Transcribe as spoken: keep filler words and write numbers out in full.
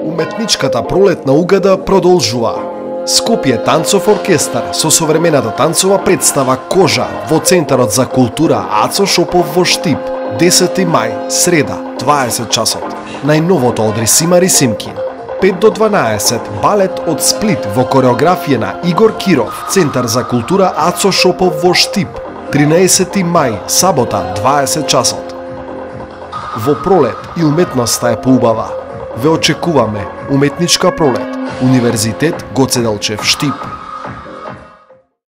Уметничката пролетна угада продолжува. Скопје танцов оркестар со современата танцова представа Кожа во Центарот за култура Ацо Шопов во Штип. десети мај, среда, дваесет часот. Најновото од Рисима Рисимкин. пет до дванаесет, балет од Сплит во кореографија на Игор Киров, Центар за култура Ацо Шопов во Штип. тринаесети мај, сабота, дваесет часот. Во пролет и уметноста е поубава. Ве очекуваме, уметничка пролет, Универзитет Гоце Делчев Штип.